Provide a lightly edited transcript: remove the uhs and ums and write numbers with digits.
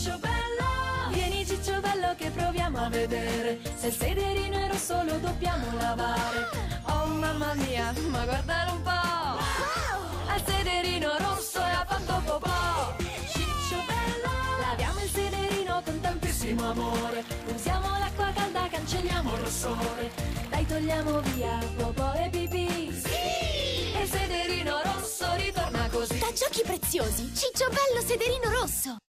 Ciccio bello, vieni Ciccio bello che proviamo a vedere se il sederino è rosso lo dobbiamo lavare. Oh mamma mia, ma guardare un po', al sederino rosso e ha fatto popò. Ciccio bello, laviamo il sederino con tantissimo amore, usiamo l'acqua calda, cancelliamo il rossore. Dai, togliamo via popò e pipì, sì! E il sederino rosso ritorna così. Da Giochi Preziosi, Ciccio bello sederino rosso.